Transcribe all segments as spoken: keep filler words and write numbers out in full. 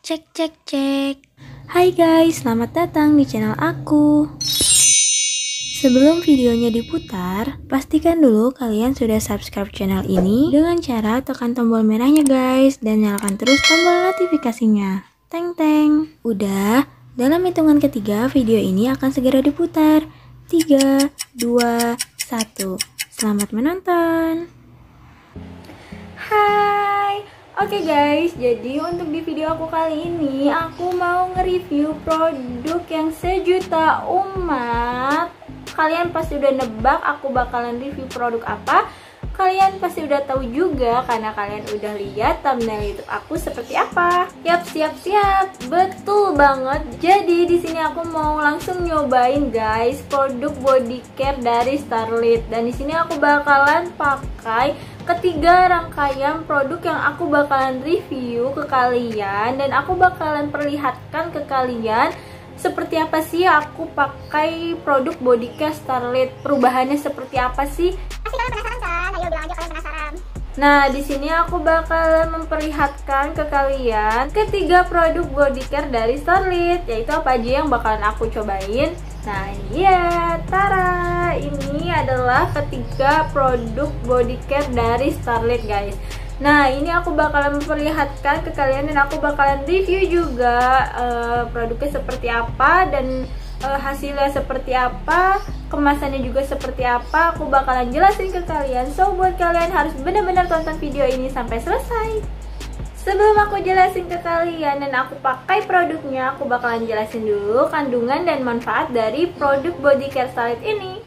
Cek cek cek. Hai guys, selamat datang di channel aku. Sebelum videonya diputar, pastikan dulu kalian sudah subscribe channel ini dengan cara tekan tombol merahnya guys, dan nyalakan terus tombol notifikasinya. Teng teng. Udah, dalam hitungan ketiga video ini akan segera diputar. Tiga, dua, satu. Selamat menonton. Hai. Oke guys, jadi untuk di video aku kali ini aku mau nge-review produk yang sejuta umat. Kalian pasti udah nebak aku bakalan review produk apa. Kalian pasti udah tahu juga karena kalian udah lihat thumbnail YouTube aku seperti apa. Yap, siap siap. Betul banget. Jadi di sini aku mau langsung nyobain guys produk body care dari Starlit, dan di sini aku bakalan pakai ketiga rangkaian produk yang aku bakalan review ke kalian, dan aku bakalan perlihatkan ke kalian seperti apa sih aku pakai produk body care Starlit. Perubahannya seperti apa sih? Pasti kalian penasaran kan? Ayo bilang aja kalian penasaran. Nah, di sini aku bakalan memperlihatkan ke kalian ketiga produk body care dari Starlit, yaitu apa aja yang bakalan aku cobain. Nah, iya, tara, ini adalah ketiga produk body care dari Starlit guys. Nah, ini aku bakalan memperlihatkan ke kalian dan aku bakalan review juga uh, produknya seperti apa dan uh, hasilnya seperti apa, kemasannya juga seperti apa. Aku bakalan jelasin ke kalian. So, buat kalian harus benar-benar tonton video ini sampai selesai. Sebelum aku jelasin ke kalian dan aku pakai produknya, aku bakalan jelasin dulu kandungan dan manfaat dari produk body care Starlit ini.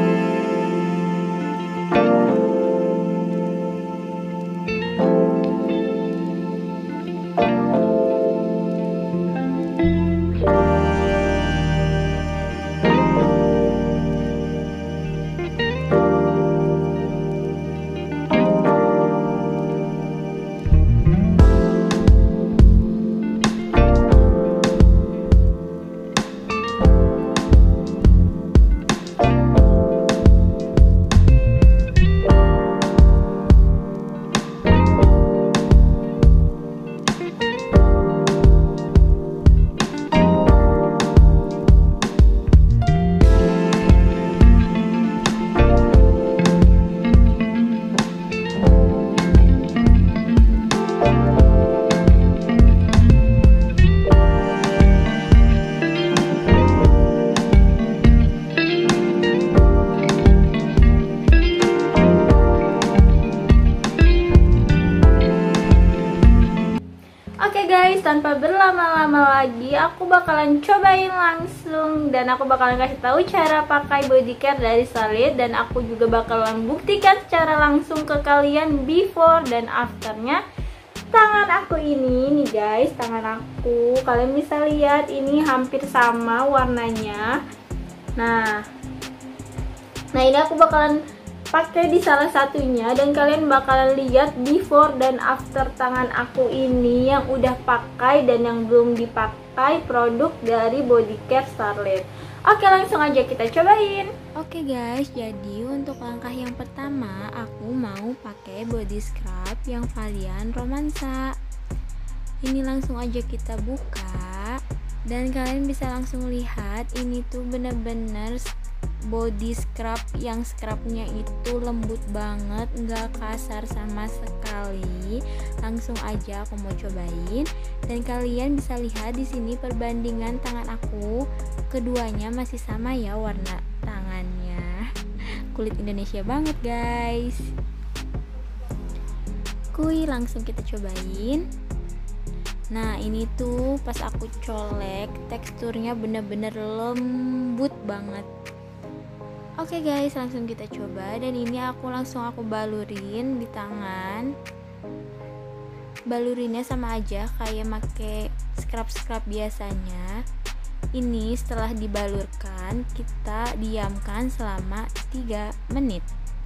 Oke guys, tanpa berlama-lama lagi aku bakalan cobain langsung dan aku bakalan kasih tahu cara pakai body care dari Starlit, dan aku juga bakalan buktikan secara langsung ke kalian before dan afternya tangan aku ini nih guys. Tangan aku, kalian bisa lihat ini hampir sama warnanya. Nah, nah ini aku bakalan pakai di salah satunya, dan kalian bakalan lihat before dan after tangan aku ini yang udah pakai dan yang belum dipakai produk dari body care Starlit. Oke, langsung aja kita cobain. Oke guys, jadi untuk langkah yang pertama aku mau pakai body scrub yang varian romansa. Ini langsung aja kita buka dan kalian bisa langsung lihat ini tuh bener-bener body scrub yang scrubnya itu lembut banget, nggak kasar sama sekali. Langsung aja aku mau cobain, dan kalian bisa lihat di sini perbandingan tangan aku, keduanya masih sama ya warna tangannya. Kulit Indonesia banget guys. Kuy, langsung kita cobain. Nah, ini tuh pas aku colek teksturnya bener-bener lembut banget. Oke guys, langsung kita coba, dan ini aku langsung aku balurin di tangan. Balurinnya sama aja kayak make scrub-scrub biasanya. Ini setelah dibalurkan kita diamkan selama tiga menit.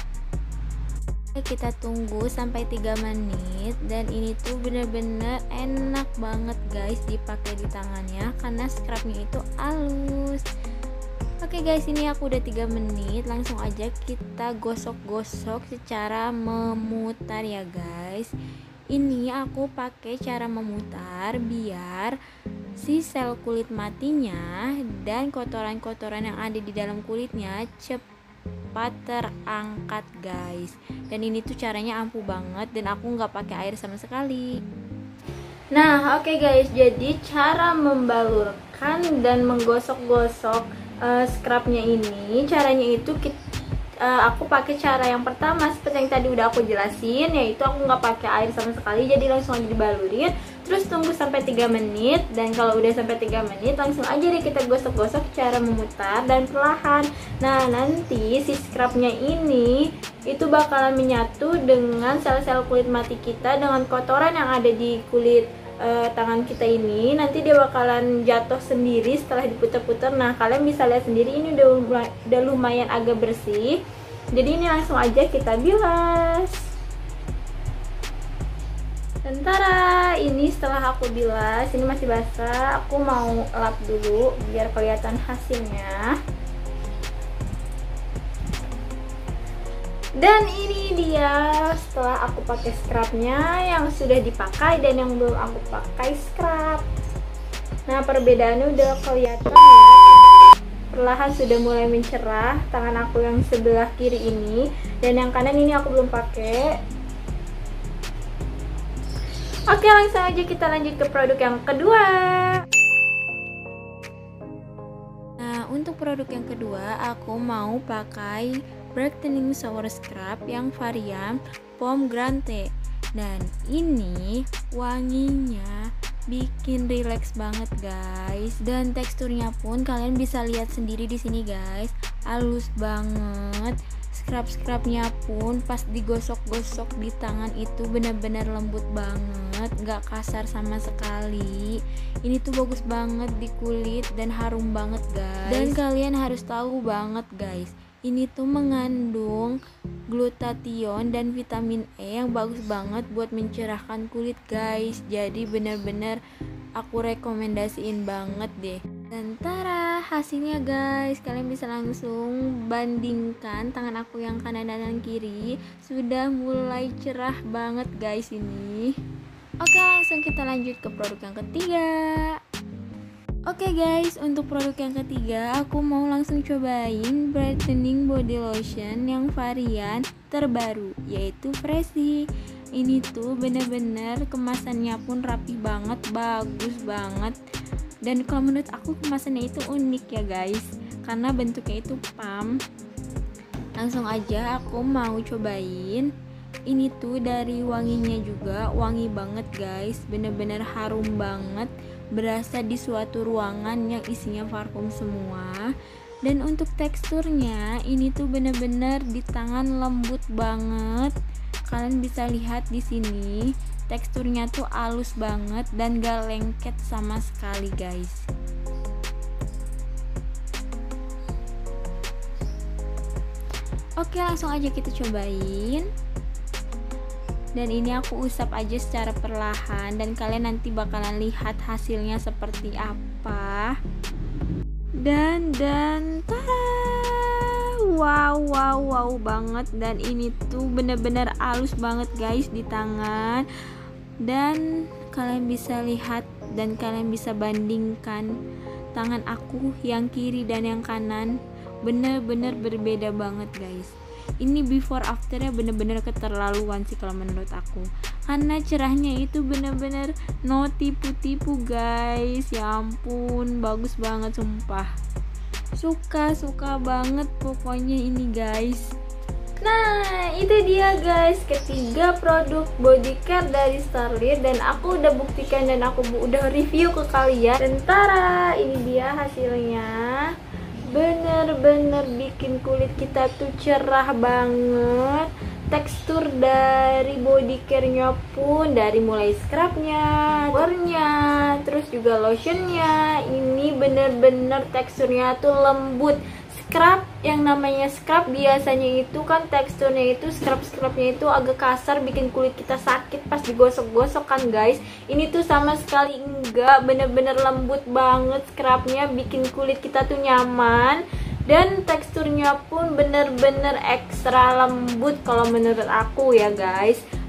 Kita tunggu sampai tiga menit, dan ini tuh bener-bener enak banget guys dipakai di tangannya karena scrubnya itu halus. Oke guys, ini aku udah tiga menit, langsung aja kita gosok-gosok secara memutar ya guys. Ini aku pakai cara memutar biar si sel kulit matinya dan kotoran-kotoran yang ada di dalam kulitnya cepat terangkat guys. Dan ini tuh caranya ampuh banget dan aku nggak pakai air sama sekali. Nah oke okay guys, jadi cara membalurkan dan menggosok-gosok uh, scrubnya ini, caranya itu kita Uh, aku pakai cara yang pertama seperti yang tadi udah aku jelasin, yaitu aku nggak pakai air sama sekali, jadi langsung aja dibalurin, terus tunggu sampai tiga menit. Dan kalau udah sampai tiga menit langsung aja deh kita gosok-gosok cara memutar dan perlahan. Nah nanti si scrubnya ini itu bakalan menyatu dengan sel-sel kulit mati kita dengan kotoran yang ada di kulit uh, tangan kita ini. Nanti dia bakalan jatuh sendiri setelah diputar-putar. Nah kalian bisa lihat sendiri ini udah, udah lumayan agak bersih. Jadi ini langsung aja kita bilas. Sementara ini setelah aku bilas, ini masih basah, aku mau lap dulu biar kelihatan hasilnya. Dan ini dia setelah aku pakai scrubnya yang sudah dipakai dan yang belum aku pakai scrub. Nah perbedaannya udah kelihatan ya, perlahan sudah mulai mencerah tangan aku yang sebelah kiri ini, dan yang kanan ini aku belum pakai. Oke langsung aja kita lanjut ke produk yang kedua. Nah untuk produk yang kedua aku mau pakai Brightening Shower Scrub yang varian Pomegranate. Dan ini wanginya bikin relax banget guys, dan teksturnya pun kalian bisa lihat sendiri di sini guys, halus banget. Scrub-scrubnya pun pas digosok-gosok di tangan itu benar-benar lembut banget, gak kasar sama sekali. Ini tuh bagus banget di kulit dan harum banget guys. Dan kalian harus tahu banget guys, ini tuh mengandung glutathione dan vitamin E yang bagus banget buat mencerahkan kulit guys. Jadi bener-bener aku rekomendasiin banget deh. Dan tara hasilnya guys, kalian bisa langsung bandingkan tangan aku yang kanan dan yang kiri, sudah mulai cerah banget guys ini. Oke langsung kita lanjut ke produk yang ketiga. Oke okay guys, untuk produk yang ketiga aku mau langsung cobain brightening body lotion yang varian terbaru, yaitu Freshy. Ini tuh bener-bener kemasannya pun rapi banget, bagus banget. Dan kalau menurut aku kemasannya itu unik ya guys, karena bentuknya itu pump. Langsung aja aku mau cobain. Ini tuh dari wanginya juga wangi banget guys, bener-bener harum banget, berasa di suatu ruangan yang isinya parfum semua. Dan untuk teksturnya ini tuh bener-bener di tangan lembut banget. Kalian bisa lihat di sini, teksturnya tuh halus banget dan gak lengket sama sekali guys. Oke langsung aja kita cobain. Dan ini aku usap aja secara perlahan, dan kalian nanti bakalan lihat hasilnya seperti apa. Dan dan tada, wow wow wow banget. Dan ini tuh bener-bener halus banget guys di tangan. Dan kalian bisa lihat dan kalian bisa bandingkan tangan aku yang kiri dan yang kanan, bener-bener berbeda banget guys. Ini before afternya bener-bener keterlaluan sih kalau menurut aku, karena cerahnya itu bener-bener no tipu-tipu guys. Ya ampun, bagus banget sumpah, suka suka banget pokoknya ini guys. Nah itu dia guys, ketiga produk body care dari Starlit, dan aku udah buktikan dan aku udah review ke kalian. Dan tara, ini dia hasilnya. Bener-bener bikin kulit kita tuh cerah banget. Tekstur dari body care-nya pun, dari mulai scrubnya, warnya, terus juga lotionnya, ini bener-bener teksturnya tuh lembut. Scrub, yang namanya scrub biasanya itu kan teksturnya itu scrub-scrubnya itu agak kasar, bikin kulit kita sakit pas digosok-gosok kan guys. Ini tuh sama sekali enggak, bener-bener lembut banget scrubnya, bikin kulit kita tuh nyaman. Dan teksturnya pun bener-bener ekstra lembut kalau menurut aku ya guys.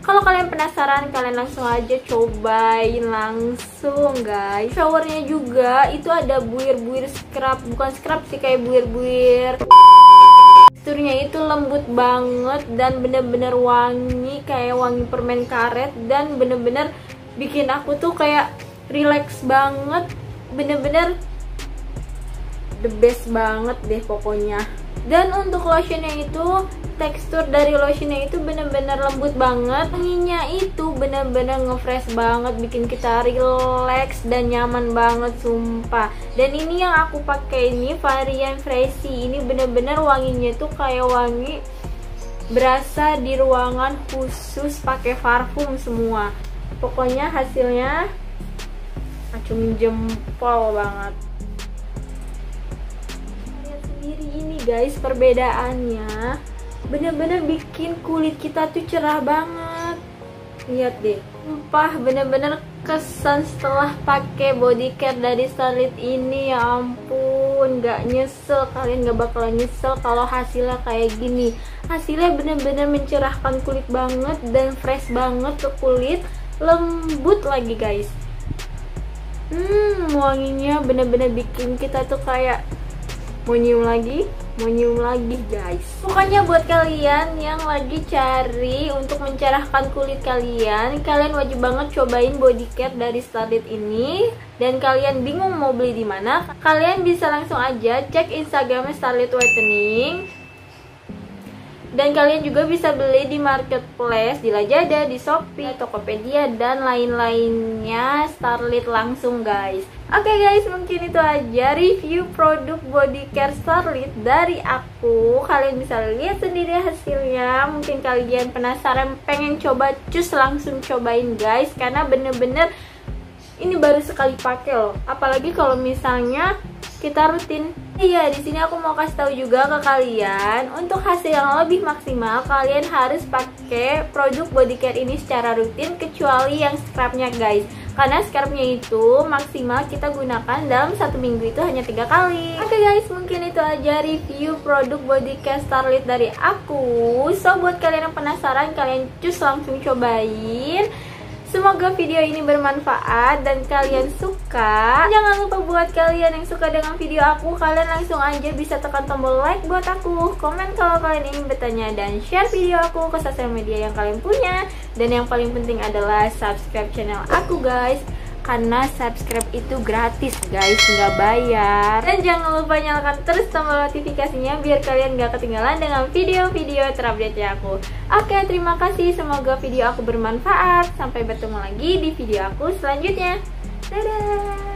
Kalau kalian penasaran, kalian langsung aja cobain langsung guys. Showernya juga itu ada buir-buir scrub, bukan scrub sih, kayak buir-buir. Teksturnya itu lembut banget dan bener-bener wangi, kayak wangi permen karet, dan bener-bener bikin aku tuh kayak relax banget. Bener-bener the best banget deh pokoknya. Dan untuk lotionnya itu, tekstur dari lotionnya itu bener-bener lembut banget. Wanginya itu bener-bener nge-fresh banget, bikin kita relax dan nyaman banget sumpah. Dan ini yang aku pakai ini varian Freshy. Ini bener-bener wanginya tuh kayak wangi berasa di ruangan khusus pakai parfum semua. Pokoknya hasilnya acungin jempol banget. Lihat sendiri ini guys perbedaannya. Bener-bener bikin kulit kita tuh cerah banget. Lihat deh, sumpah bener-bener kesan setelah pakai body care dari Starlit ini. Ya ampun, gak nyesel. Kalian gak bakalan nyesel kalau hasilnya kayak gini. Hasilnya bener-bener mencerahkan kulit banget dan fresh banget ke kulit, lembut lagi guys. Hmm, wanginya bener-bener bikin kita tuh kayak mau nyium lagi, mau nyium lagi guys. Pokoknya buat kalian yang lagi cari untuk mencerahkan kulit kalian, kalian wajib banget cobain body care dari Starlit ini. Dan kalian bingung mau beli di mana, kalian bisa langsung aja cek Instagramnya Starlit Whitening. Dan kalian juga bisa beli di marketplace, di Lazada, di Shopee, Tokopedia, dan lain-lainnya Starlit langsung guys. Oke okay guys, mungkin itu aja review produk body care Starlit dari aku. Kalian bisa lihat sendiri hasilnya. Mungkin kalian penasaran pengen coba, cus langsung cobain guys, karena bener-bener ini baru sekali pakai loh. Apalagi kalau misalnya kita rutin. Iya, di sini aku mau kasih tahu juga ke kalian, untuk hasil yang lebih maksimal kalian harus pakai produk body care ini secara rutin, kecuali yang scrubnya guys. Karena scrubnya itu maksimal kita gunakan dalam satu minggu itu hanya tiga kali. Oke okay guys, mungkin itu aja review produk body care Starlit dari aku. So buat kalian yang penasaran, kalian cus langsung cobain. Semoga video ini bermanfaat dan kalian suka. Jangan lupa buat kalian yang suka dengan video aku, kalian langsung aja bisa tekan tombol like buat aku, komen kalau kalian ingin bertanya, dan share video aku ke sosial media yang kalian punya. Dan yang paling penting adalah subscribe channel aku guys, karena subscribe itu gratis guys, nggak bayar. Dan jangan lupa nyalakan terus tombol notifikasinya biar kalian gak ketinggalan dengan video-video terupdate aku. Oke, terima kasih, semoga video aku bermanfaat. Sampai bertemu lagi di video aku selanjutnya. Dadah.